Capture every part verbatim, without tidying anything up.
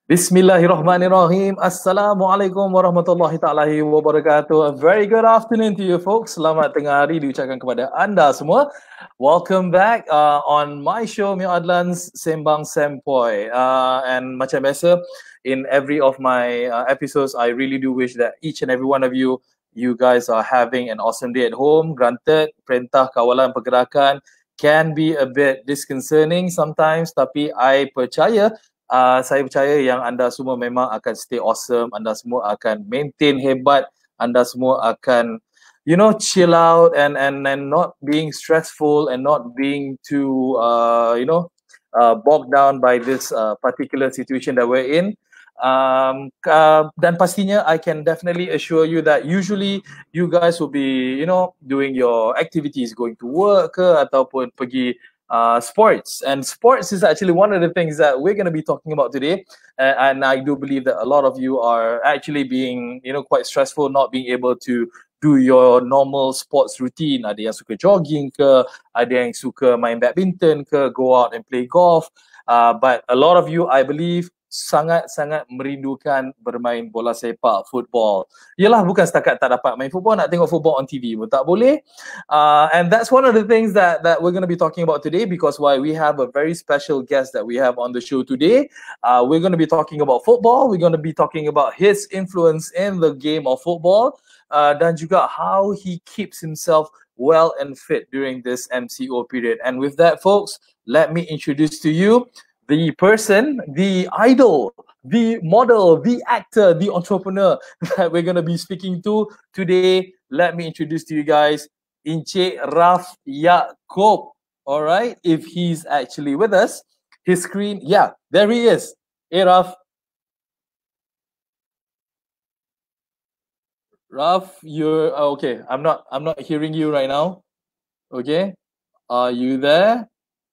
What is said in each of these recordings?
Bismillahirrahmanirrahim. Assalamualaikum warahmatullahi taala wabarakatuh. A very good afternoon to you folks. Selamat tengah hari diucapkan kepada anda semua. Welcome back uh, on my show, Mio Adlan's Sembang Sempoi. Uh, and macam biasa, in every of my uh, episodes, I really do wish that each and every one of you, you guys are having an awesome day at home. Granted, perintah kawalan pergerakan can be a bit disconcerting sometimes, tapi I percaya Uh, saya percaya yang anda semua memang akan stay awesome, anda semua akan maintain hebat, anda semua akan, you know, chill out and and and not being stressful and not being too, uh, you know, uh, bogged down by this uh, particular situation that we're in. Um, uh, dan pastinya, I can definitely assure you that usually you guys will be, you know, doing your activities, going to work ke, ataupun pergi uh, sports. And sports is actually one of the things that we're going to be talking about today. Uh, and I do believe that a lot of you are actually being, you know, quite stressful, not being able to do your normal sports routine. Ada yang suka jogging ke, ada yang suka main badminton ke, go out and play golf. Uh, but a lot of you, I believe, sangat-sangat merindukan bermain bola sepak, football. Yelah, bukan setakat tak dapat main football, nak tengok football on T V pun tak boleh. Uh, and that's one of the things that, that we're going to be talking about today, because why we have a very special guest that we have on the show today. Uh, we're going to be talking about football. We're going to be talking about his influence in the game of football, uh, dan juga how he keeps himself well and fit during this M C O period. And with that, folks, let me introduce to you the person, the idol, the model, the actor, the entrepreneur that we're going to be speaking to today. Let me introduce to you guys Encik Raf Yaakob. All right, if he's actually with us, his screen, yeah, there he is. Hey, Raf. Raf, you're oh, okay. I'm not. I'm not hearing you right now. Okay, are you there?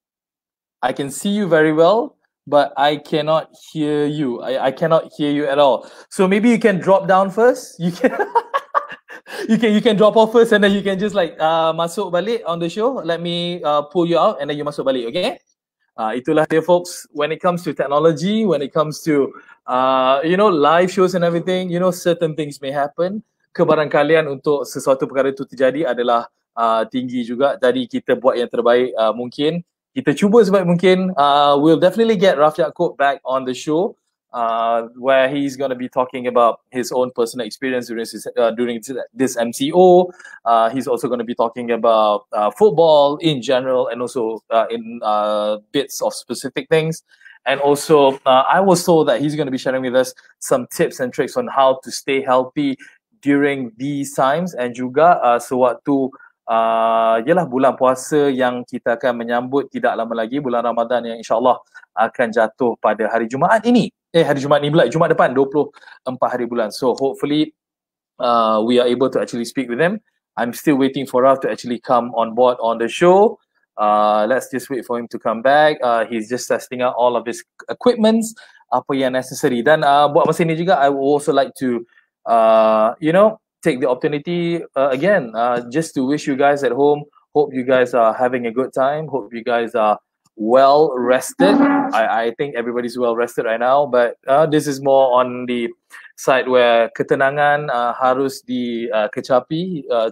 I can see you very well, but I cannot hear you. I, I cannot hear you at all. So maybe you can drop down first. You can you can you can drop off first, and then you can just like uh, masuk balik on the show. Let me uh, pull you out, and then you masuk balik. Okay? Uh, itulah dia, folks. When it comes to technology, when it comes to uh, you know, live shows and everything, you know, certain things may happen. Kebarangkalian untuk sesuatu perkara itu terjadi adalah uh, tinggi juga. Jadi kita buat yang terbaik uh, mungkin. Kita cuba sebaik mungkin. Uh, we'll definitely get Raf Yaakob back on the show, uh, where he's going to be talking about his own personal experience during this, uh, during this M C O. Uh, he's also going to be talking about uh, football in general, and also uh, in uh, bits of specific things. And also, uh, I was told that he's going to be sharing with us some tips and tricks on how to stay healthy during these times, and juga uh, sewaktu Uh, yalah bulan puasa yang kita akan menyambut tidak lama lagi, bulan Ramadan yang insyaAllah akan jatuh pada hari Jumaat ini. Eh, hari Jumaat ni pula, Jumaat depan, dua puluh empat hari bulan. So hopefully uh, we are able to actually speak with them. I'm still waiting for Raf to actually come on board on the show. Uh, let's just wait for him to come back. Uh, he's just testing out all of his equipments, apa yang necessary. Dan uh, buat masa ni juga, I would also like to, uh, you know, take the opportunity uh, again uh, just to wish you guys at home, hope you guys are having a good time, hope you guys are well rested. I, I think everybody's well rested right now, but uh, this is more on the side where ketenangan uh, harus dikecapi, uh,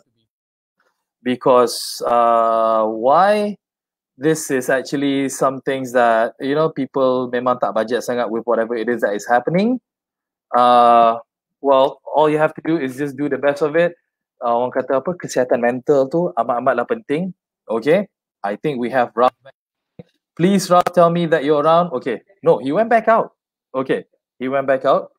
because uh, why this is actually some things that, you know, people memang tak budget sangat with whatever it is that is happening. Uh, well, all you have to do is just do the best of it. Uh, orang kata apa, kesihatan mental tu amat-amatlah penting. Okay, I think we have Raf. Please, Raf, tell me that you're around. Okay, no, he went back out. Okay, he went back out.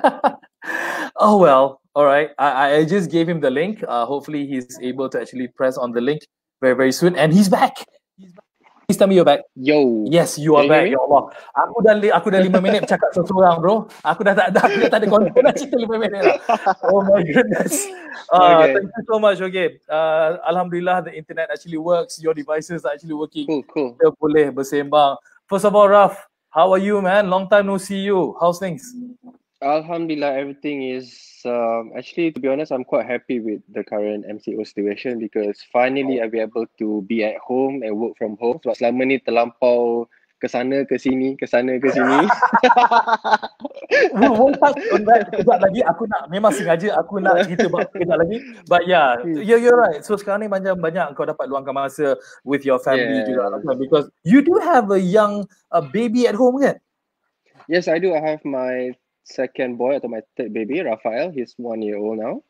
Oh well, all right. I, I just gave him the link. Uh, hopefully he's able to actually press on the link very, very soon. And he's back. He's back. Please tell me you're back. Yo. Yes, you are back. Ya Allah. Aku dah aku dah lima minit bercakap seorang, bro. Aku dah tak dah, aku dah tak ada konten nak cerita lima minit lah. Oh my goodness. Uh, okay. Thank you so much. Okay. Uh, Alhamdulillah, the internet actually works. Your devices are actually working. Cool, cool. Kita boleh bersembang. First of all, Raf, how are you, man? Long time no see you. How's things? Alhamdulillah, everything is um, actually, to be honest, I'm quite happy with the current M C O situation, because finally I'll be able to be at home and work from home. Sebab selama ni terlampau ke sana ke sini, ke sana ke sini. We'll, we'll touch on that kejap lagi. Aku nak, memang sengaja aku nak cerita bab kejap lagi. But yeah, yeah, you're right. So sekarang ni banyak banyak kau dapat luangkan masa with your family Yes. juga kan? Because you do have a young a baby at home kan? Yes, I do. I have my second boy atau my third baby, Rafael. He's one year old now.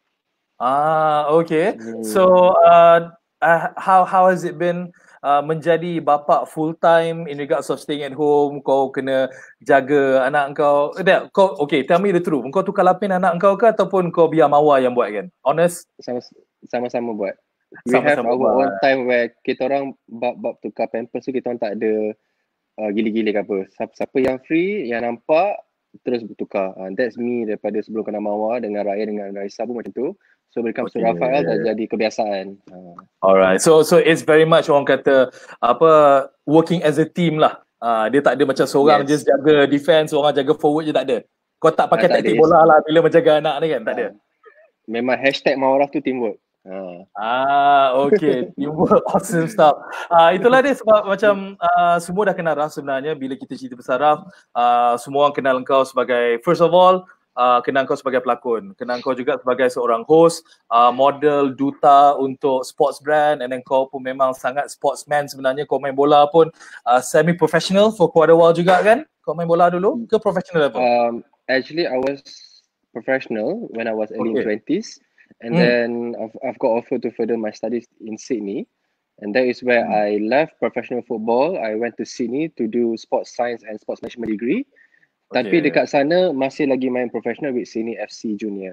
Ah, okay. Hmm. So uh, uh, how how has it been uh, menjadi bapa full time in regards of staying at home? Kau kena jaga anak kau. Eh, kau okay, tell me the truth. Kau tukar lapin anak kau ke ataupun kau biar Mawar yang buat kan? Honest? Sama sama-sama buat. We Sama-sama have our buat. own time where kita orang bab-bab tukar pampers tu kita orang tak ada uh, gili-gili ke apa. Siapa, siapa yang free, yang nampak terus bertukar. Uh, that's me daripada sebelum kena Mawar dengan Raya dengan Raisa pun macam tu. So when it comes Okay. to Rafael dah jadi kebiasaan. Uh. Alright. So so it's very much orang kata apa working as a team lah. Uh, dia tak ada macam seorang Yes. just jaga defense, orang jaga forward je, tak ada. Kau tak pakai Ah, tak taktik ada. bola lah bila menjaga anak ni kan? Tak ada. Memang hashtag Mawaraf tu teamwork. Uh. Ah, okay. Teamwork, awesome stuff. Ah, itulah dia sebab macam uh, semua dah kenal Raf sebenarnya bila kita cerita pasal Raf. Uh, semua orang kenal kau sebagai, first of all, uh, kenal kau sebagai pelakon. Kenal kau juga sebagai seorang host, uh, model, duta untuk sports brand, and then kau pun memang sangat sportsman sebenarnya. Kau main bola pun uh, semi-professional for quite a while juga kan? Kau main bola dulu ke professional level? Um, actually, I was professional when I was early Okay. twenties. And Hmm. then I've, I've got offered to further my studies in Sydney. And that is where Hmm. I left professional football. I went to Sydney to do sports science and sports management degree. Tapi Okay. dekat sana masih lagi main professional with Sydney F C Junior.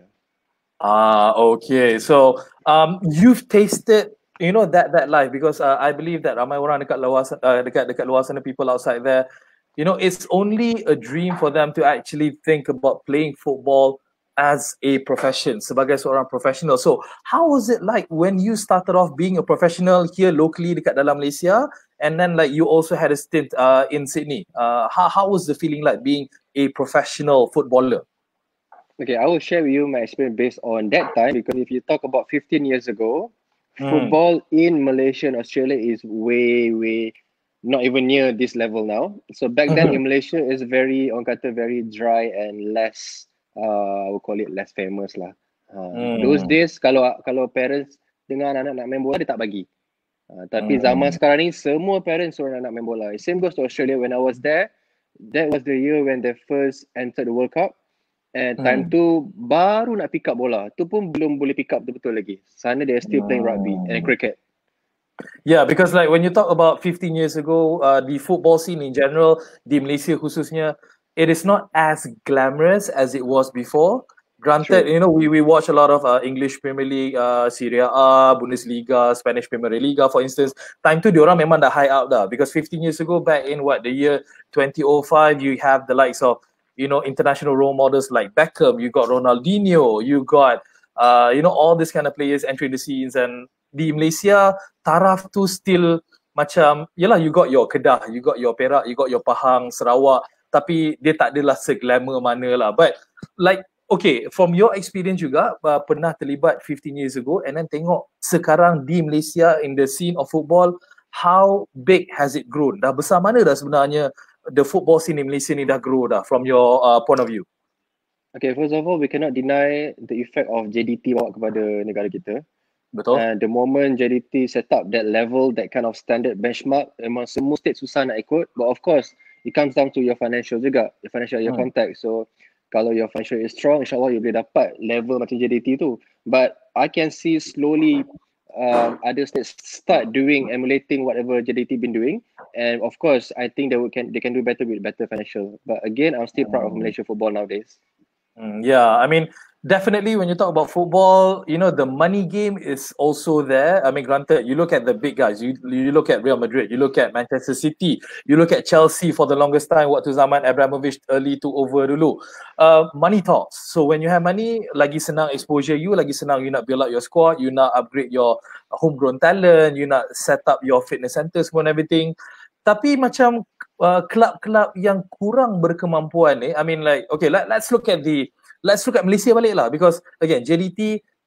Ah, okay. So, um, you've tasted, you know, that that life because uh, I believe that ramai orang dekat luar sana, uh, dekat dekat luar sana, people outside there, you know, it's only a dream for them to actually think about playing football as a profession, sebagai seorang professional. So, how was it like when you started off being a professional here locally dekat dalam Malaysia, and then like you also had a stint uh, in Sydney? Uh, how how was the feeling like being a professional footballer? Okay, I will share with you my experience based on that time because if you talk about fifteen years ago, Hmm. football in Malaysia and Australia is way, way not even near this level now. So back then in Malaysia is very, orang kata very dry and less, uh, I would call it less famous lah. Uh, Hmm. Those days kalau kalau parents dengar anak-anak nak main bola dia tak bagi. Uh, tapi Hmm. zaman sekarang ni semua parents suruh anak main bola. Same goes to Australia. When I was there, that was the year when they first entered the World Cup. And time Hmm. tu baru nak pick up bola. Tu pun belum boleh pick up betul-betul lagi. Sana they're still playing rugby and cricket. Yeah, because like when you talk about fifteen years ago, uh, the football scene in general, di Malaysia khususnya, it is not as glamorous as it was before. Granted, True. you know, we, we watch a lot of uh, English Premier League, uh, Serie A, Bundesliga, Spanish Premier Liga, for instance. Time tu diorang memang dah high up dah. Because fifteen years ago, back in what, the year twenty oh five, you have the likes of, you know, international role models like Beckham, you got Ronaldinho, you got, uh, you know, all these kind of players entering the scenes. And di Malaysia, taraf tu still macam, yelah, you got your Kedah, you got your Perak, you got your Pahang, Sarawak, tapi dia tak adalah seglamour mana lah. But like, okay, from your experience juga, uh, pernah terlibat fifteen years ago, and then tengok sekarang di Malaysia in the scene of football, how big has it grown? Dah besar mana dah sebenarnya the football scene in Malaysia ni dah grow dah from your uh, point of view? Okay, first of all, we cannot deny the effect of J D T bawa kepada negara kita. Betul? And the moment J D T set up that level, that kind of standard benchmark, memang semua state susah nak ikut. But of course, it comes down to your financial juga, your financial, your Hmm. contact. So, kalau your financial is strong, insyaAllah you boleh dapat level macam J D T tu. But I can see slowly um, other states start doing, emulating whatever J D T been doing. And of course, I think they will can they can do better with better financial. But again, I'm still proud of Malaysia football nowadays. Mm, yeah, I mean, definitely when you talk about football, you know, the money game is also there. I mean, granted, you look at the big guys, you you look at Real Madrid, you look at Manchester City, you look at Chelsea for the longest time, waktu zaman Abramovich early to over dulu. Uh, money talks. So when you have money, lagi senang exposure you, lagi senang you nak build up your squad, you nak upgrade your homegrown talent, you nak set up your fitness centers and everything. Tapi macam uh, kelab-kelab yang kurang berkemampuan ni, I mean like, okay, let, let's look at the, let's look at Malaysia balik lah, because again, J D T,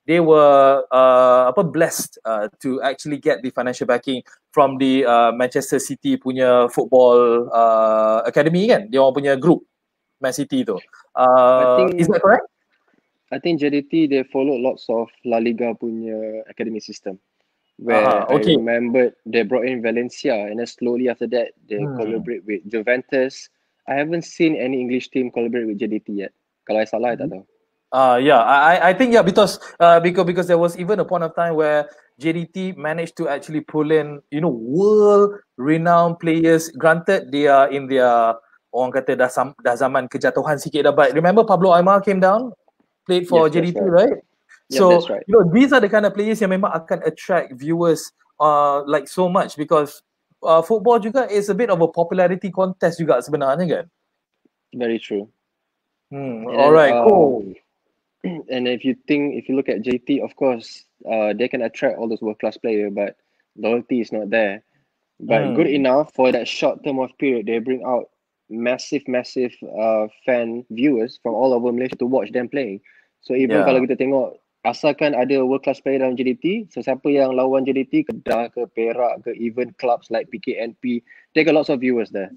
they were uh, apa blessed uh, to actually get the financial backing from the uh, Manchester City punya football uh, academy kan, dia orang punya group Man City tu. I Uh, think is that correct? I think J D T they follow lots of La Liga punya academy system. Uh-huh, Where okay. I remember they brought in Valencia, and then slowly after that they Hmm. collaborate with Juventus. I haven't seen any English team collaborate with J D T yet. Kalau I salah, I tak tahu. Uh, yeah, I I think yeah because uh, because because there was even a point of time where J D T managed to actually pull in, you know, world renowned players. Granted, they are in their, orang kata dah, sam, dah zaman kejatuhan sikit dah, but remember Pablo Aimar came down, played for Yes, J D T, that's right. right? Yeah, So that's right. you know, these are the kind of players yang memang akan attract viewers uh like so much, because uh, football juga is a bit of a popularity contest juga sebenarnya kan. Very true. Hmm. And All then, right, uh, cool. and if you think, if you look at J T, of course, uh, they can attract all those world-class players, but loyalty is not there. But Mm. good enough for that short term of period, they bring out massive, massive uh, fan viewers from all over Malaysia to watch them playing. So even Yeah. kalau kita tengok, asalkan ada world-class player dalam J D T, sesiapa yang lawan J D T, Kedah ke Perak ke, even clubs like P K N P, they got lots of viewers there.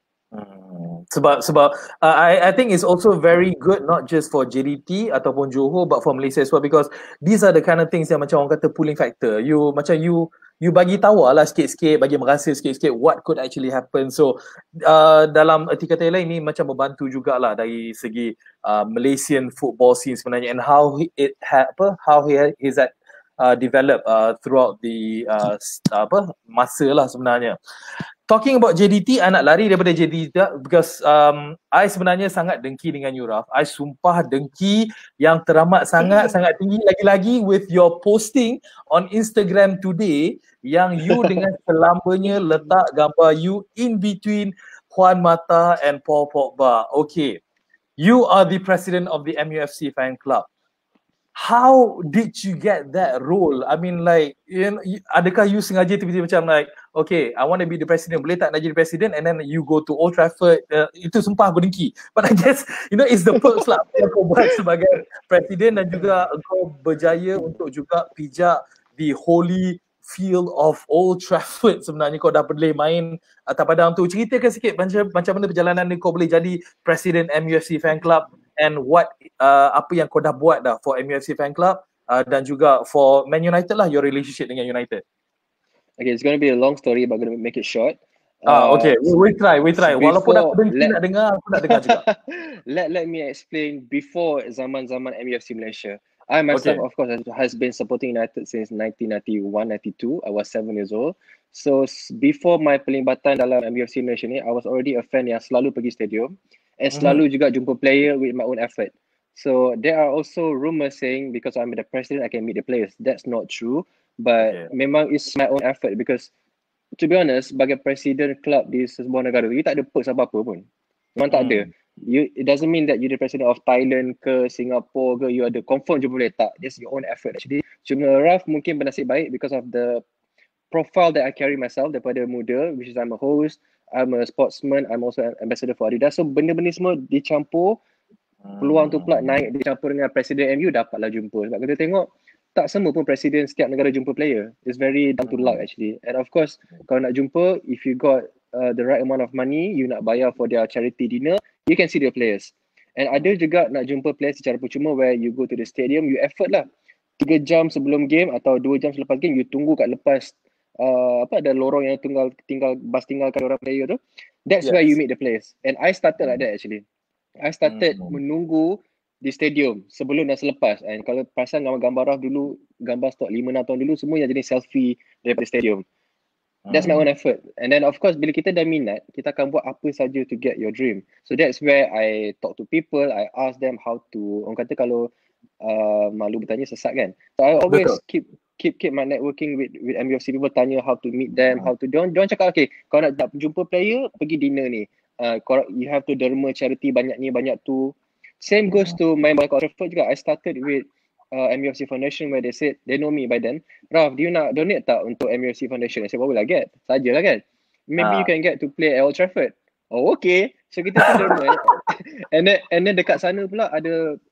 Hmm. Sebab sebab uh, I I think it's also very good not just for J D T ataupun Johor, but for Malaysia as well, because these are the kind of things yang macam orang kata pulling factor. You macam you you bagi tahu lah sikit-sikit, bagi merasa sikit-sikit what could actually happen. So uh, dalam erti kata lain ni macam membantu jugalah dari segi uh, Malaysian football scene sebenarnya, and how it ha, apa how he is at uh, develop uh, throughout the uh, apa masa lah sebenarnya. Talking about J D T, I nak lari daripada J D T because um, I sebenarnya sangat dengki dengan you, Raf. I sumpah dengki yang teramat sangat-sangat tinggi, lagi-lagi with your posting on Instagram today yang you dengan selamanya letak gambar you in between Juan Mata and Paul Pogba. Okay, you are the president of the M U F C fan club. How did you get that role? I mean, like, you know, adakah you sengaja tiba-tiba macam like, okay, I want to be the president, boleh tak nak jadi president, and then you go to Old Trafford, uh, itu sumpah aku dengki. But I guess, you know, it's the perks lah yang kau buat sebagai presiden, dan juga kau berjaya untuk juga pijak the holy field of Old Trafford. Sebenarnya kau dah boleh main atas padang tu. Ceritakan sikit macam, macam mana perjalanan ni kau boleh jadi presiden M U F C fan club, and what uh, apa yang kau dah buat dah for M U F C fan club, uh, dan juga for Man United lah, your relationship dengan United. Okay, it's going to be a long story, but I'm going to make it short. Ah, okay, we, we try, we try. Walaupun aku dengki let, nak dengar, aku nak dengar juga. let let me explain before zaman-zaman M U F C Malaysia. I myself, Okay. of course, has been supporting United since nineteen ninety-one ninety-two. I was seven years old. So before my pelibatan dalam M U F C Malaysia ni, I was already a fan yang selalu pergi stadium and selalu mm-hmm. juga jumpa player with my own effort. So there are also rumors saying because I'm the president, I can meet the players. That's not true. But okay. memang it's my own effort, because to be honest, sebagai presiden club di sebuah negara, you tak ada perks apa-apa pun. Memang tak hmm. ada. You, it doesn't mean that you the president of Thailand ke Singapore ke, you ada confirm je boleh tak. It's your own effort actually. Cuma Raf mungkin bernasib baik because of the profile that I carry myself daripada muda, which is I'm a host, I'm a sportsman, I'm also an ambassador for Adidas. So benda-benda semua dicampur, peluang tu pula naik dicampur dengan presiden M U, dapatlah jumpa. Sebab kita tengok tak semua pun presiden setiap negara jumpa player. It's very down to luck actually. And of course, kalau nak jumpa, if you got uh, the right amount of money, you nak bayar for their charity dinner, you can see the players. And ada juga nak jumpa players secara percuma where you go to the stadium, you effort lah. Tiga jam sebelum game atau dua jam selepas game, you tunggu kat lepas uh, apa ada lorong yang tinggal tinggal bas tinggalkan orang player tu. That's yes. where you meet the players. And I started like that actually. I started mm-hmm. menunggu di stadium sebelum dan selepas. And kalau perasan gambar-gambar Raf dulu, gambar stok lima enam tahun dulu, semua yang jenis selfie daripada stadium. That's my own effort. And then of course, bila kita dah minat, kita akan buat apa saja to get your dream. So that's where I talk to people, I ask them how to, orang kata kalau uh, malu bertanya sesat kan. So I always Betul. keep keep keep my networking with with M U F C people, tanya how to meet them, how to, don't don't cakap okay, kalau nak jumpa player, pergi dinner ni. Uh, you have to derma charity banyak ni, banyak tu. Same goes to my Old Trafford juga. I started with uh, M U F C Foundation where they said, they know me by then. Raf, do you nak donate tak untuk M U F C Foundation? I said, what will I get? Sajalah kan. Maybe uh. you can get to play at Old Trafford. Oh, okay. So kita pun derma. and then and then dekat sana pula ada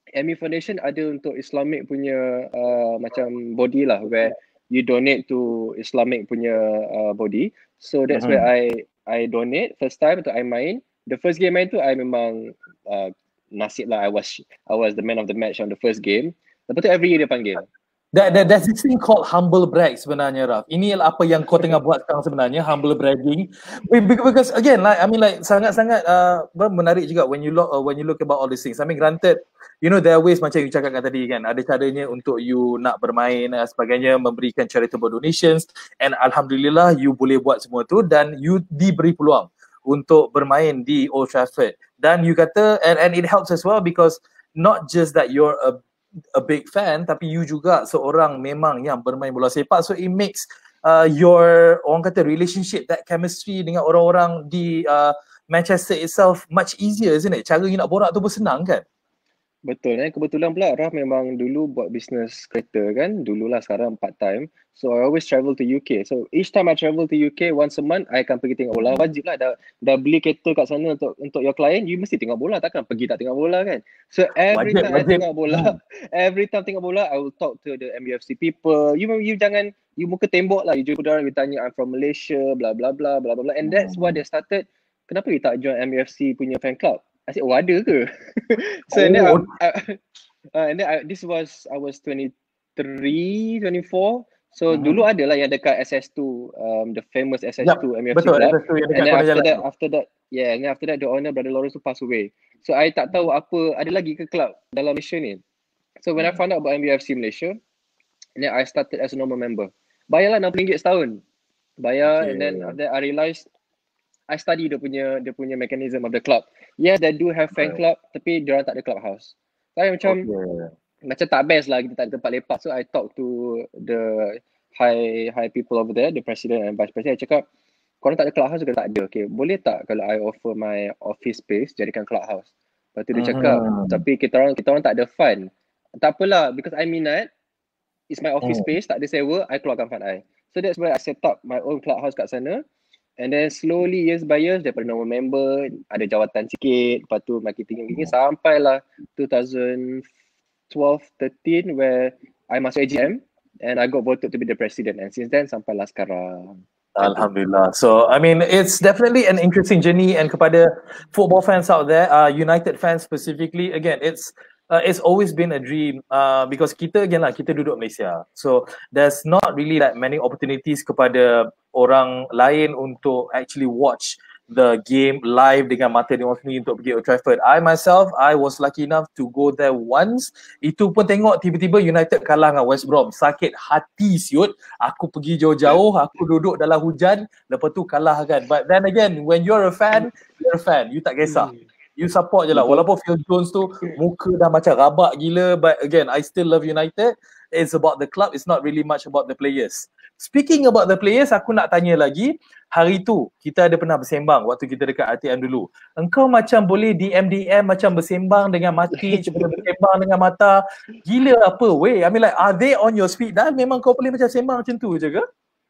M U Foundation ada untuk Islamic punya uh, macam body lah, where you donate to Islamic punya uh, body. So that's where Mm-hmm. I I donate first time untuk I main. The first game main tu I memang uh, nasib lah, I was I was the man of the match on the first game. Lepas tu every year dia panggil. That, that, there's this thing called humble brag sebenarnya, Raf. Ini apa yang kau tengah buat sekarang sebenarnya, humble bragging. Because again, like I mean, like sangat-sangat uh, menarik juga when you look uh, when you look about all these things. I mean, granted, you know there are ways macam you cakapkan tadi kan, ada caranya untuk you nak bermain dan sebagainya, memberikan charitable donations, and alhamdulillah you boleh buat semua tu dan you diberi peluang untuk bermain di Old Trafford. Dan you kata, and, and it helps as well because not just that you're a a big fan, tapi you juga seorang memang yang bermain bola sepak, so it makes uh, your orang kata relationship, that chemistry dengan orang-orang di uh, Manchester itself much easier, isn't it? Cara you nak borak tu pun senang kan? Betul, eh? Kebetulan pula Raf memang dulu buat bisnes kereta kan, dululah, sekarang part time. So I always travel to U K. So each time I travel to U K once a month, I akan pergi tengok bola. Wajib lah, dah, dah beli kereta kat sana untuk untuk your client, you mesti tengok bola, takkan pergi tak tengok bola kan. So every Wajib, time wajib. I tengok bola, hmm. every time tengok bola, I will talk to the M U F C people. You you jangan, you muka tembok lah, you jumpa orang, you tanya I'm from Malaysia, blah blah blah blah blah blah. And that's why they started, kenapa you tak join M U F C punya fan club? I said, oh ada ke? So oh. and then, I, I, uh, and then I, this was, I was twenty-three, twenty-four. So mm-hmm. dulu ada lah yang dekat S S two, um, the famous S S two yep, M U F C betul, club. S S two yang dekat and then after jalan that, tu. after that, yeah, and then after that, the owner, Brother Lawrence tu pass away. So I tak tahu apa, ada lagi ke club dalam Malaysia ni. So when mm. I found out about M U F C Malaysia, and then I started as a normal member. Bayarlah enam puluh ringgit setahun. Bayar, okay. And then after that, I realised, I study dia punya dia punya mechanism of the club. Yes, they do have fan club, right. Tapi dia orang tak ada clubhouse. Saya macam okay. macam tak best lah, kita tak ada tempat lepak. So I talk to the high high people over there, the president and vice president. I cakap, korang tak ada clubhouse ke? Tak ada. Okay, boleh tak kalau I offer my office space jadikan clubhouse? Lepas tu dia cakap, uh-huh. tapi kita orang kita orang tak ada fund. Tak apalah, because I minat, it's my office uh-huh. space, tak ada sewa, I keluarkan fund I. So that's why I set up my own clubhouse kat sana. And then slowly, years by years, daripada normal member, ada jawatan sikit, lepas tu makin tinggi-tinggi, sampailah twenty twelve, thirteen, where I masuk A G M and I got voted to be the president. And since then, sampailah sekarang. Alhamdulillah. So, I mean, it's definitely an interesting journey, and kepada football fans out there, uh, United fans specifically, again, it's Uh, it's always been a dream uh, because kita again lah, kita duduk Malaysia. So there's not really like many opportunities kepada orang lain untuk actually watch the game live dengan mata dia orang sendiri untuk pergi Old Trafford. I myself, I was lucky enough to go there once. Itu pun tengok tiba-tiba United kalah dengan West Brom. Sakit hati siut. Aku pergi jauh-jauh, aku duduk dalam hujan, lepas tu kalah kan. But then again, when you're a fan, you're a fan. You tak kisah. You support je lah. Walaupun Phil Jones tu muka dah macam rabak gila, but again, I still love United. It's about the club. It's not really much about the players. Speaking about the players, aku nak tanya lagi. Hari tu, kita ada pernah bersembang waktu kita dekat R T M dulu. Engkau macam boleh D M D M macam bersembang dengan Matic, bersembang dengan Mata. Gila apa weh? I mean like, are they on your speed dial? Memang kau boleh macam sembang macam tu je ke?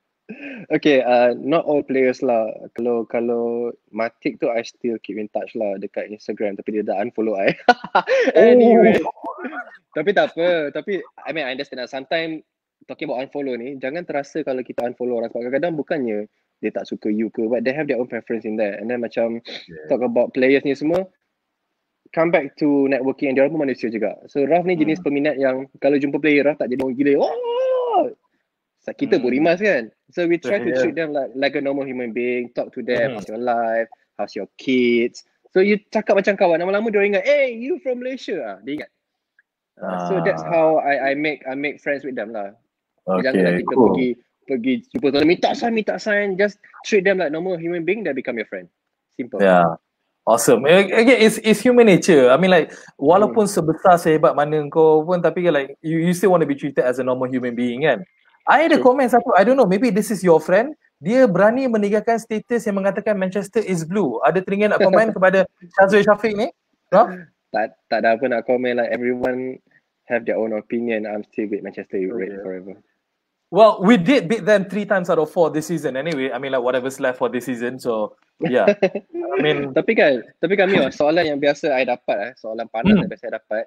Okay, uh, not all players lah. Kalau kalau Matic tu, I still keep in touch lah dekat Instagram, tapi dia dah unfollow I. Anyway, oh. Tapi tak apa. Tapi I mean I understand lah. Sometimes talking about unfollow ni, jangan terasa kalau kita unfollow orang, sebab kadang-kadang bukannya dia tak suka you ke, but they have their own preference in there. And then macam yeah. talk about players ni semua, come back to networking, and dia orang pun manusia juga. So Raf ni jenis hmm. peminat yang kalau jumpa player, Raf tak jadi orang gila. Oh! Kita pun rimas kan. So we try to treat them like like a normal human being, talk to them, how's your life, how's your kids. So you cakap macam kawan, lama-lama dia ingat, hey, you from Malaysia ah, dia ingat. Uh, so that's how I I make I make friends with them lah. Okay, janganlah kita cool. pergi pergi jumpa tu minta sign minta sign, just treat them like normal human being, they become your friend. Simple. Yeah. Awesome. Again, it's it's human nature. I mean like, walaupun hmm. sebesar sehebat mana kau pun, tapi like you, you still want to be treated as a normal human being kan. I ada komen satu, I don't know, maybe this is your friend. Dia berani meninggalkan status yang mengatakan Manchester is blue. Ada teringin nak komen kepada Syazwil Syafiq ni? No? Tak, tak ada apa nak komen lah. Everyone have their own opinion. I'm still with Manchester United okay. forever. Well, we did beat them three times out of four this season anyway. I mean like whatever's left for this season. So yeah. I mean, tapi kan, tapi kami oh, soalan yang biasa I dapat eh, soalan panas hmm. yang biasa I dapat.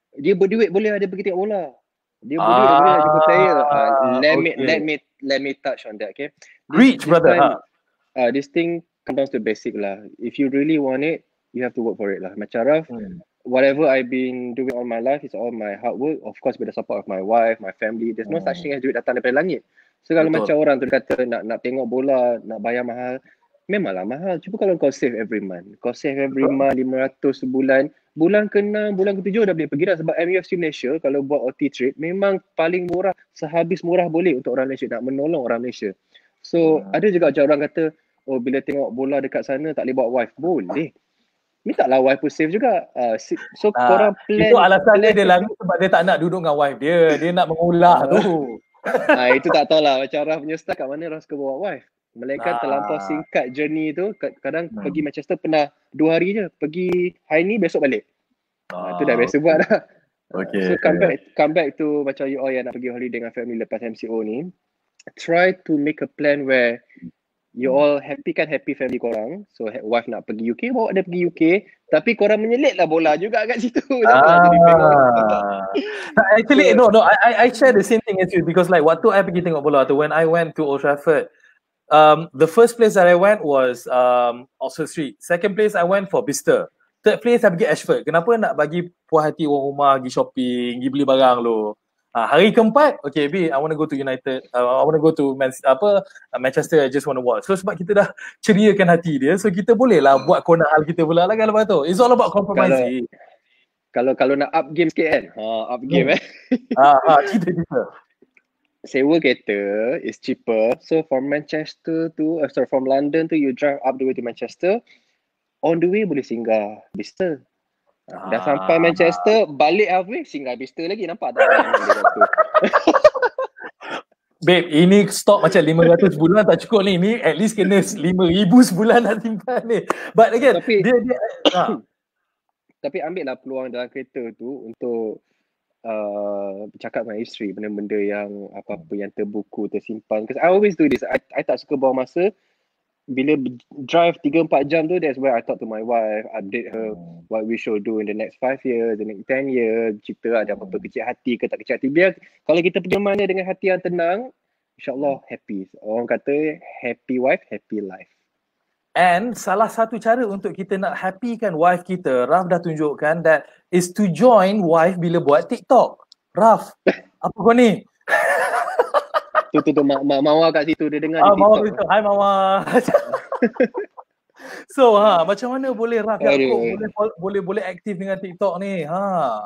Dia berduit boleh ada pergi tengok bola. Dia berduit Ah, boleh nak jumpa player. Uh, let me okay. let me let me touch on that, okay? This, Preach, this brother. time, Ha. uh, this thing comes down to basic lah. If you really want it, you have to work for it lah. Macam Raf, Hmm. whatever I've been doing all my life is all my hard work. Of course, with the support of my wife, my family. There's no such Hmm. thing as duit datang daripada langit. So kalau Betul. macam orang tu kata nak nak tengok bola, nak bayar mahal, memanglah mahal. Cuba kalau kau save every month. Kau save every Betul. month lima ratus sebulan. Bulan ke enam, bulan ke tujuh dah boleh pergi dah. Sebab M U F C Malaysia kalau buat O T trade memang paling murah, sehabis murah boleh untuk orang Malaysia, nak menolong orang Malaysia. So Hmm. ada juga macam orang kata, oh bila tengok bola dekat sana tak boleh bawa wife. Boleh. Minta lah wife pun save juga. Uh, so Ah, korang plan. itu alasannya plan dia lari sebab dia tak nak duduk dengan wife dia. Dia nak mengulah tu. Ah, itu tak tahulah macam Raf punya style kat mana Raf suka bawa wife. Melainkan terlampau Ah. singkat journey tu, kadang Hmm. pergi Manchester pernah dua hari je. Pergi hari ni besok balik. Ah, itu dah Ah, biasa buat dah. okay. So come back come back to macam you all yang nak pergi holiday dengan family lepas M C O ni. Try to make a plan where you all happy kan, happy family korang. So wife nak pergi U K, bawa dia pergi U K. Tapi korang menyelit lah bola juga kat situ. Janganlah Ah. jadi tengok. Actually, So- no, no. I, I I share the same thing as you because like waktu I pergi tengok bola tu, when I went to Old Trafford, um, the first place that I went was um Oxford Street. Second place I went for Bicester. Third place I pergi Ashford. Kenapa nak bagi puas hati orang rumah, pergi shopping, pergi beli barang lo. Ha, hari keempat, okay, B, I want to go to United. Uh, I want to go to Man, apa uh, Manchester. I just want to watch. So sebab kita dah ceriakan hati dia, so kita boleh lah buat kona hal kita pula lah kan lepas tu. It's all about compromising. Kalau kalau nak up game sikit kan. Ha, up game Hmm. eh. Ah, ah, kita kita. Sewa kereta is cheaper. So from Manchester to, uh, sorry, from London to you drive up the way to Manchester. On the way boleh singgah Bicester. Ah. Dah sampai Manchester, balik halfway singgah Bicester lagi. Nampak tak pelayanan dia kat tu? Babe, ini stok macam lima ratus sebulan tak cukup ni. Ni at least kena lima ribu sebulan nak simpan ni. But again, Tapi- dia dia ha. Tapi ambil lah peluang dalam kereta tu untuk uh, bercakap dengan isteri benda-benda yang apa-apa yang terbuku, tersimpan. Because I always do this. I, I tak suka buang masa. Bila drive tiga empat jam tu, that's where I talk to my wife, update her what we should do in the next five years, the next ten years, cerita ada apa-apa kecil hati ke tak kecil hati. Biar kalau kita pergi mana dengan hati yang tenang, insyaAllah happy. Orang kata happy wife, happy life. And salah satu cara untuk kita nak happykan wife kita, Raf dah tunjukkan, that is to join wife bila buat TikTok. Raf, apa kau ni? Tu tu tu mak mak Mawa kat situ dia dengar Ah, di Mama TikTok. begitu. Hai Mama. So, ha, macam mana boleh Raf Yaakob Aduh. boleh boleh boleh aktif dengan TikTok ni? Ha.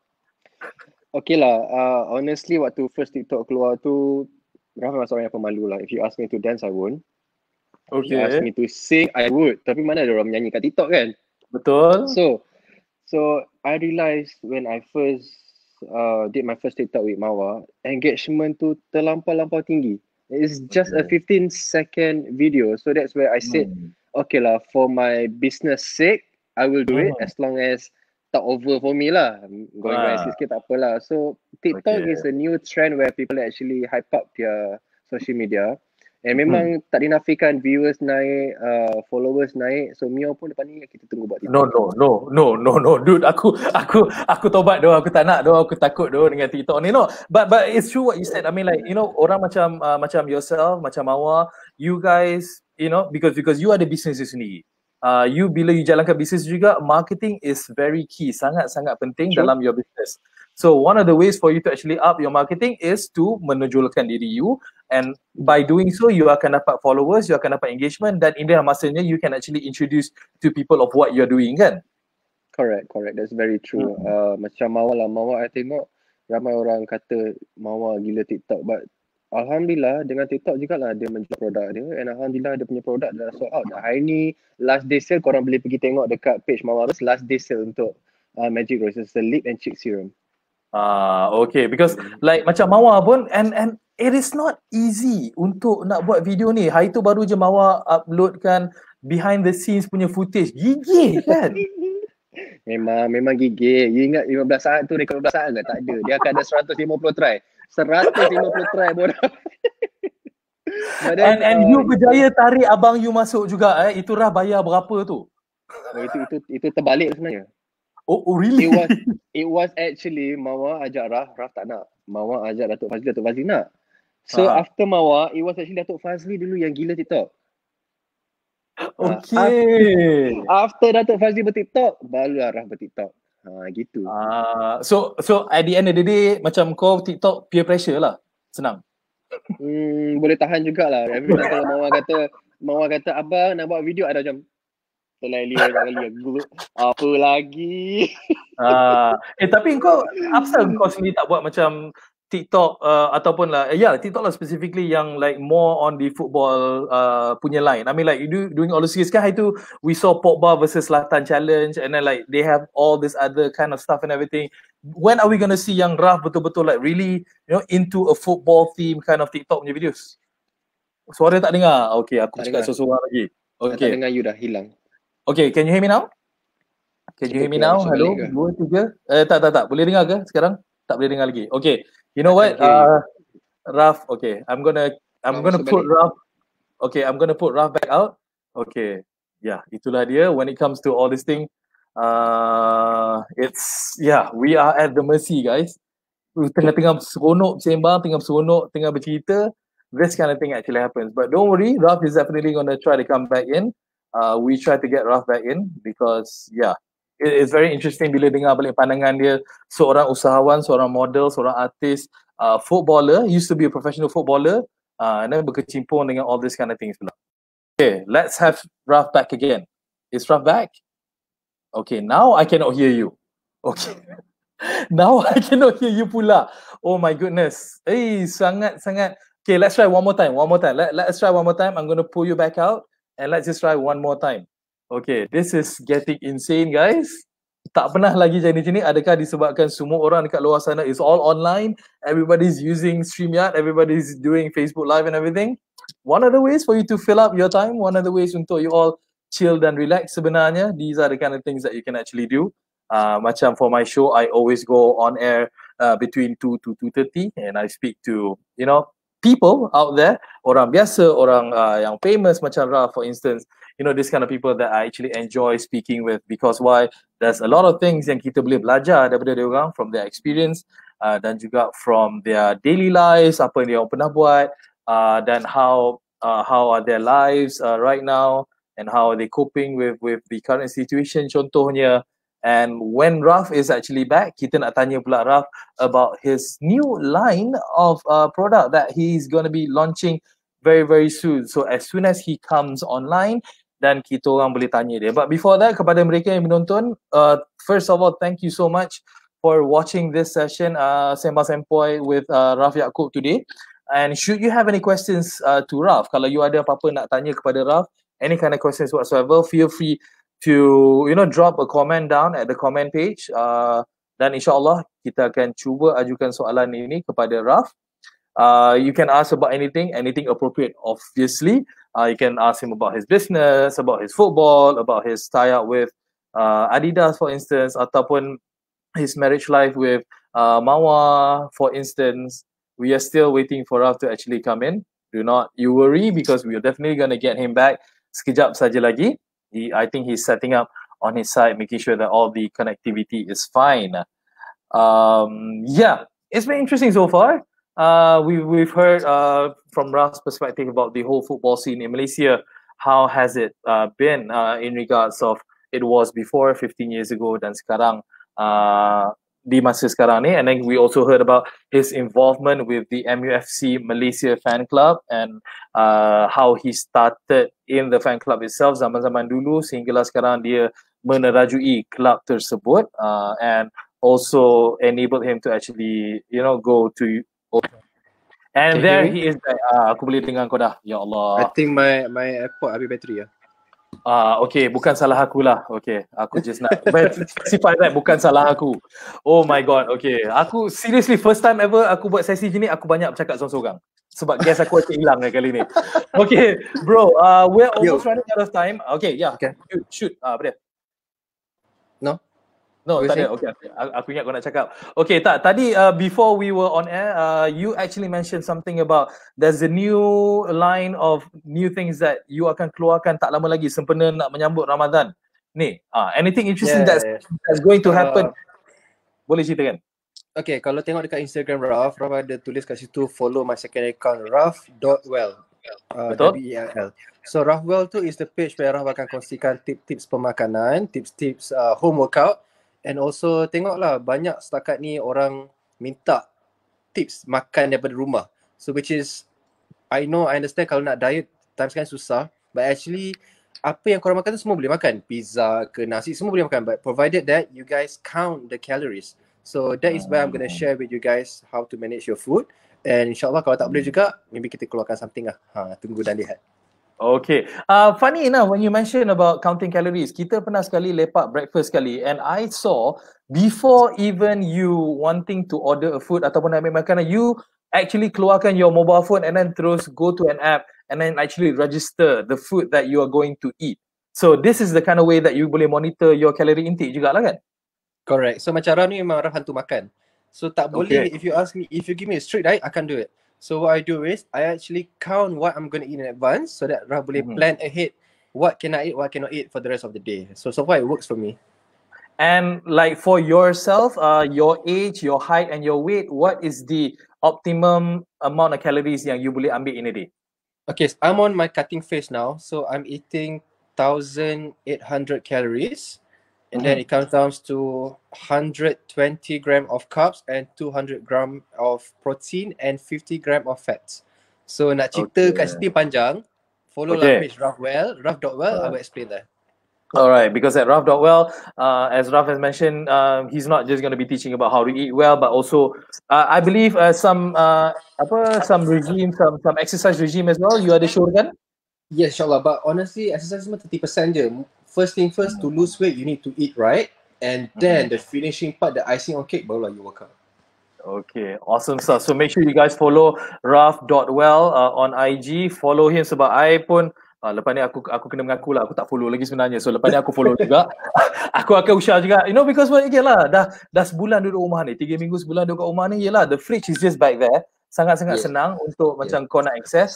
Okay lah, uh, honestly waktu first TikTok keluar tu, Raf memang seorang yang pemalu lah. If you ask me to dance, I won't. If you ask Okay. me to sing, I would. Tapi mana ada orang menyanyi kat TikTok kan? Betul. So, so I realised when I first uh, did my first TikTok with Mawa, engagement tu terlampau-lampau tinggi. It's just a fifteen second video. So that's where I said, Hmm. okay lah, for my business sake, I will do it Hmm. as long as tak over for me lah. Going-going Ah. sikit-sikit tak apalah. So TikTok Okay. is a new trend where people actually hype up their social media. And memang hmm. tak dinafikan viewers naik, uh, followers naik. So Mio pun depan ni kita tunggu buat TikTok. No no no no no no dude, aku aku aku tobat doh, aku tak nak doh, aku takut doh dengan TikTok ni. No, but but it's true what you said. I mean like, you know, orang macam uh, macam yourself, macam Mawa, you guys, you know, because because you ada business sendiri. Uh, you bila you jalankan bisnes juga, marketing is very key, sangat-sangat penting True. dalam your business. So one of the ways for you to actually up your marketing is to menonjolkan diri you, and by doing so you akan dapat followers, you akan dapat engagement, dan in dalam masanya you can actually introduce to people of what you're doing kan? Correct, correct. That's very true. Hmm. Uh, macam Mawa lah, Mawa I tengok ramai orang kata Mawa gila TikTok, but Alhamdulillah dengan TikTok jugalah dia menjual produk dia, and Alhamdulillah dia punya produk dah sold out. Hari ni last day sale, korang boleh pergi tengok dekat page Mawa Rose, last day sale untuk uh, Magic Rose. It's the lip and cheek serum. Ah, okay, because like macam Mawa pun, and and it is not easy untuk nak buat video ni. Hari tu baru je Mawa uploadkan behind the scenes punya footage. Gigih kan? Memang memang gigih. You ingat lima belas saat tu rekod lima belas saat ke? Tak ada. Dia akan ada seratus lima puluh try. seratus lima puluh try bodoh. Then, and and uh, you berjaya tarik abang you masuk juga eh. Itu Raf bayar berapa tu? Oh, itu itu itu terbalik sebenarnya. Oh, oh really? It was it was actually Mawar ajak Raf, Raf tak nak. Mawar ajak Datuk Fazli, Datuk Fazli nak. So uh-huh. after Mawar, it was actually Datuk Fazli dulu yang gila TikTok. Okay. Uh, after, after Datuk Fazli ber-TikTok, barulah Raf ber-TikTok. Ha, gitu. Uh, so so at the end of the day, macam kau TikTok peer pressure lah. Senang. Hmm, boleh tahan jugalah. Every time kalau Mawar kata, Mawar kata, abang nak buat video, ada macam terlalu banyak kali aku. Apa lagi? Uh, eh tapi kau apa kau sendiri tak buat macam TikTok uh, ataupun lah, ya yeah, TikTok lah specifically yang like more on the football uh, punya line. I mean like you do doing all the series kan hari tu we saw Pogba versus Zlatan challenge and then like they have all this other kind of stuff and everything. When are we gonna see yang Raf betul-betul like really you know into a football theme kind of TikTok punya videos? Suara tak dengar. Okay, aku tak cakap sesuatu lagi. Okay. Tak dengar, you dah hilang. Okay, can you hear me now? Can you hear me now? Hello, dua, tiga. Eh, tak, tak, tak. Boleh dengar ke sekarang? Tak boleh dengar lagi. Okay. You know what? Uh, Raf, okay. I'm gonna, I'm Mama gonna put Raf. Okay, I'm gonna put Raf back out. Okay. Yeah, itulah dia. When it comes to all this thing, uh, it's yeah, we are at the mercy, guys. Tengah-tengah seronok sembang, tengah seronok, tengah bercerita. This kind of thing actually happens. But don't worry, Raf is definitely gonna try to come back in. Uh, we try to get Raf back in because yeah. It's very interesting bila dengar balik pandangan dia, seorang usahawan, seorang model, seorang artis, uh, footballer, used to be a professional footballer, uh, and then berkecimpung dengan all this kind of things pula. Okay, let's have Raf back again. Is Raf back? Okay, now I cannot hear you. Okay. Now I cannot hear you pula. Oh my goodness. Eh, sangat-sangat. Okay, let's try one more time. One more time. Let, let's try one more time. I'm going to pull you back out and let's just try one more time. Okay, this is getting insane, guys. Tak pernah lagi jadi macam ni. Adakah disebabkan semua orang dekat luar sana is all online? Everybody's using StreamYard. Everybody's doing Facebook Live and everything. One of the ways for you to fill up your time. One of the ways untuk you all chill dan relax sebenarnya. These are the kind of things that you can actually do. Uh, macam for my show, I always go on air uh, between two to two thirty and I speak to, you know, people out there. Orang biasa, orang uh, yang famous macam Raf, for instance. You know, this kind of people that I actually enjoy speaking with because why? There's a lot of things yang kita boleh belajar daripada dia orang from their experience uh, dan juga from their daily lives, apa yang dia orang pernah buat uh, dan how uh, how are their lives uh, right now and how are they coping with with the current situation contohnya. And when Raf is actually back, kita nak tanya pula Raf about his new line of uh, product that he's going to be launching very very soon. So as soon as he comes online, dan kita orang boleh tanya dia. But before that, kepada mereka yang menonton, uh, first of all, thank you so much for watching this session, uh, Sembang Sempoi with uh, Raf Yaakob today. And should you have any questions uh, to Raf, kalau you ada apa-apa nak tanya kepada Raf, any kind of questions whatsoever, feel free to, you know, drop a comment down at the comment page. Uh, dan insyaAllah, kita akan cuba ajukan soalan ini kepada Raf. Uh, you can ask about anything, anything appropriate, obviously. Uh, you can ask him about his business, about his football, about his tie-up with uh, Adidas, for instance, ataupun his marriage life with uh, Mawar, for instance. We are still waiting for Raf to actually come in. Do not you worry because we are definitely going to get him back sekejap saja lagi. He, I think he's setting up on his side, making sure that all the connectivity is fine. Um, yeah, it's been interesting so far. Uh, we, we've heard uh, from Raf's perspective about the whole football scene in Malaysia. How has it uh, been uh, in regards of it was before fifteen years ago dan sekarang uh, di masa sekarang ni. And then we also heard about his involvement with the M U F C Malaysia fan club and uh, how he started in the fan club itself zaman-zaman dulu sehinggalah sekarang dia menerajui klub tersebut uh, and also enabled him to actually, you know, go to. And Can there he is. Uh, aku boleh dengar kau dah. Ya Allah. I think my my AirPod habis bateri ya. Ah, uh, okay, bukan salah aku lah. Okay, aku just nak sifat that bukan salah aku. Oh my god. Okay, aku seriously first time ever aku buat sesi gini aku banyak bercakap seorang-seorang. Sebab guest aku akan hilang kali ni. Okay, bro, uh, we're almost Yo. running out of time. Okay, yeah. Okay. Shoot, shoot. Ah, uh, apa dia? No. No, tak ada. Okay, aku ingat kau nak cakap. Okay, tak. Tadi uh, before we were on air, uh, you actually mentioned something about there's a new line of new things that you akan keluarkan tak lama lagi sempena nak menyambut Ramadan. ni? Ah, anything interesting Yeah. that's, that's going to happen? Uh, Boleh ceritakan? Okay, kalau tengok dekat Instagram Raf, Raf ada tulis kat situ follow my second account, raf dot well. Uh, Betul? W E L L. So Raf Well tu is the page where Raf akan kongsikan tips-tips pemakanan, tips-tips uh, home workout, and also tengoklah banyak setakat ni orang minta tips makan daripada rumah. So which is, I know, I understand kalau nak diet time sekarang susah, but actually apa yang korang makan tu semua boleh makan. Pizza ke nasi semua boleh makan, but provided that you guys count the calories. So that is why I'm going to share with you guys how to manage your food. And insyaAllah kalau tak boleh juga, maybe kita keluarkan something lah. Ha, tunggu dan lihat. Okay. Uh, funny enough, when you mention about counting calories, kita pernah sekali lepak breakfast sekali, and I saw before even you wanting to order a food ataupun nak ambil makanan, you actually keluarkan your mobile phone and then terus go to an app and then actually register the food that you are going to eat. So this is the kind of way that you boleh monitor your calorie intake jugalah kan? Correct. So macam Raf ni memang Raf hantu makan. So tak boleh, Okay. if you ask me, if you give me a strict diet, I can't do it. So what I do is, I actually count what I'm going to eat in advance so that Raf boleh Mhm. plan ahead what can I eat, what I cannot eat for the rest of the day. So so far it works for me. And like for yourself, uh, your age, your height and your weight, what is the optimum amount of calories yang you boleh ambil in a day? Okay, so I'm on my cutting phase now. So I'm eating one thousand eight hundred calories. And then Mhm. it comes down to one hundred twenty gram of carbs and two hundred gram of protein and fifty gram of fats. So nak cerita Okay. kat situ panjang, follow Okay. lah page Raf Well, raf dot well, I will explain that. All right, because at Raf dot well, uh, as Raf has mentioned, uh, he's not just going to be teaching about how to eat well, but also, uh, I believe, uh, some uh, apa some regime, some some exercise regime as well. You ada show kan? Yes, insyaAllah. But honestly, exercise cuma thirty percent je. First thing first, to lose weight, you need to eat right. And then the finishing part, the icing on cake, barulah you work out. Okay, awesome stuff. So make sure you guys follow raf dot well uh, on I G. Follow him sebab I pun uh, lepas ni aku aku kena mengaku lah, aku tak follow lagi sebenarnya. So lepas ni aku follow juga. Aku akan usaha juga. You know, because what again lah, dah dah sebulan duduk rumah ni, tiga minggu sebulan duduk kat rumah ni, yelah, the fridge is just back there. Sangat-sangat Yeah. senang untuk Yeah. macam kau nak access.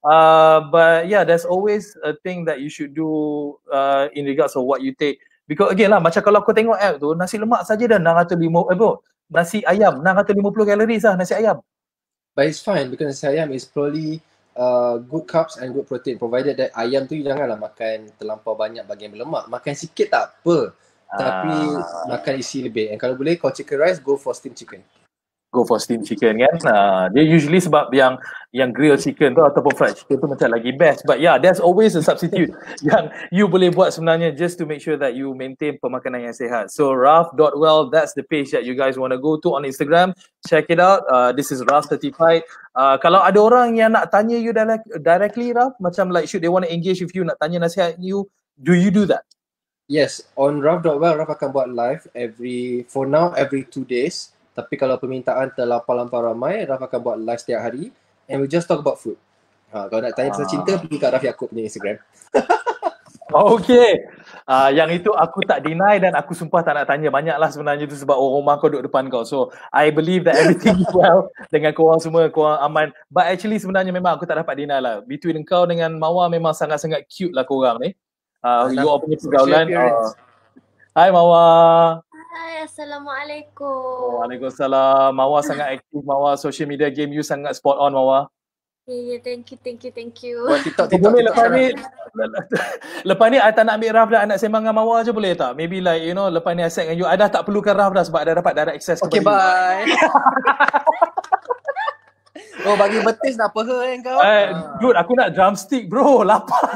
Uh, but yeah, there's always a thing that you should do uh, in regards of what you take. Because again lah, macam kalau kau tengok app tu, nasi lemak saja dah enam ratus lima puluh, eh bro, nasi ayam enam ratus lima puluh calories lah nasi ayam. But it's fine because nasi ayam is probably uh, good carbs and good protein. Provided that ayam tu janganlah makan terlampau banyak bahagian berlemak. Makan sikit tak apa. Tapi Ah. makan isi lebih. And kalau boleh, kalau chicken rice, go for steamed chicken. Go for steamed chicken kan. Uh, dia usually sebab yang yang grilled chicken tu ataupun fried chicken tu macam lagi best. But yeah, there's always a substitute yang you boleh buat sebenarnya just to make sure that you maintain pemakanan yang sihat. So raf dot well, that's the page that you guys want to go to on Instagram. Check it out. Uh, this is Raf Certified. Uh, kalau ada orang yang nak tanya you direct, directly Raf, macam like should they want to engage with you, nak tanya nasihat you, do you do that? Yes, on raf dot well, Raf akan buat live every, for now, every two days. Tapi kalau permintaan terlampau-lampau ramai, Raf akan buat live setiap hari. And we just talk about food. Ha, kalau nak tanya pasal Ah. cinta, pergi kat Raf Yaakob punya Instagram. Okay. Uh, yang itu aku tak deny dan aku sumpah tak nak tanya banyak lah sebenarnya tu sebab orang rumah kau duduk depan kau. So I believe that everything is well dengan korang semua, korang aman. But actually sebenarnya memang aku tak dapat deny lah. Between kau dengan Mawar memang sangat-sangat cute lah korang ni. Uh, you all punya pergaulan. Uh, Hai Mawar. Hai, Assalamualaikum. Waalaikumsalam. Mawar sangat aktif. Mawar social media game you sangat spot on Mawar. Ya, yeah, yeah, thank you, thank you, thank you. Buat TikTok, So, TikTok, boleh TikTok lepas sekarang. ni lepas ni I tak nak ambil Raf dah, I nak sembang dengan Mawar je boleh tak? Maybe like you know lepas ni I set dengan you, I dah tak perlukan Raf dah sebab I dah dapat direct access Okay, kepada bye. Oh, bagi betis nak apa kan kau? you. Eh, dude, aku nak drumstick bro, lapar.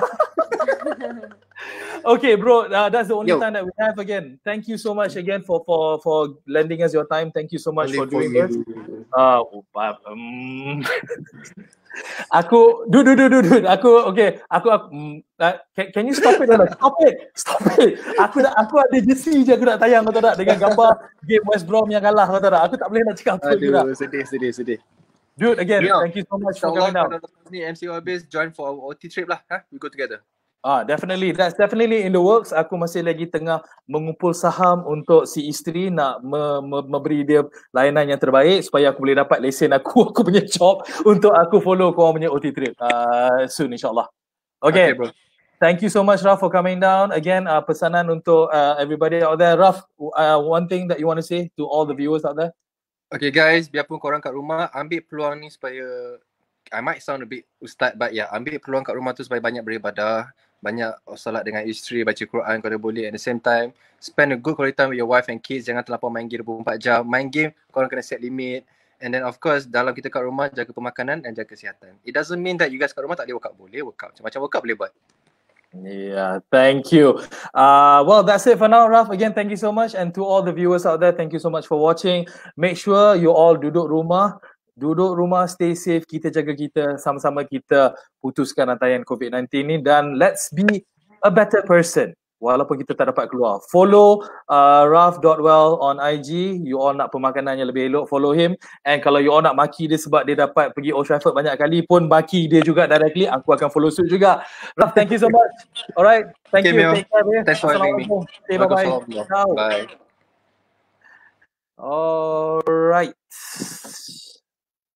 Okay bro, uh, that's the only Yo. time that we have again. Thank you so much again for for for lending us your time. Thank you so much Only for for doing you. this. Uh, um, aku, dude, dude, dude, dude, aku, okay, aku, aku mm, uh, can, can you stop it? Dana? Stop it, stop it. Aku nak, aku ada jersey je aku nak tayang, kau tahu tak, dengan gambar game West Brom yang kalah, kau tahu tak. Aku tak boleh nak cakap apa juga. Aduh, sedih, sedih, sedih. Dude, again, Yeah. thank you so much for InsyaAllah coming down. kalau lepas ni M C O habis, join for our O T trip lah. Huh? We go together. Ah, definitely. That's definitely in the works. Aku masih lagi tengah mengumpul saham untuk si isteri nak me- me- memberi dia layanan yang terbaik supaya aku boleh dapat lesen aku, aku punya job untuk aku follow korang punya O T trip uh, soon insyaAllah. Okay. Okay, bro. thank you so much, Raf, for coming down. Again, uh, pesanan untuk uh, everybody out there. Raf, uh, one thing that you want to say to all the viewers out there? Okay guys, biarpun korang kat rumah, ambil peluang ni supaya, I might sound a bit ustaz, but yeah, ambil peluang kat rumah tu supaya banyak beribadah, banyak solat dengan isteri, baca Quran kalau boleh. At the same time, spend a good quality time with your wife and kids. Jangan terlampau main game dua puluh empat jam. Main game, korang kena set limit. And then of course, dalam kita kat rumah, jaga pemakanan dan jaga kesihatan. It doesn't mean that you guys kat rumah tak boleh workout. Boleh workout. Macam-macam workout boleh buat. Yeah, thank you. Uh, well, that's it for now, Raf. Again, thank you so much. And to all the viewers out there, thank you so much for watching. Make sure you all duduk rumah. Duduk rumah, stay safe. Kita jaga kita. Sama-sama kita putuskan rantaian COVID nineteen ni. Dan let's be a better person. Walaupun kita tak dapat keluar. Follow uh, raf dot well on I G. You all nak pemakanan yang lebih elok, follow him. And kalau you all nak maki dia sebab dia dapat pergi Old Trafford banyak kali pun, maki dia juga directly. Aku akan follow suit juga. Raf, thank you so much. Alright, thank Okay, you. Mel. Take care. Thanks for having me. Okay, bye-bye. Bye. Alright.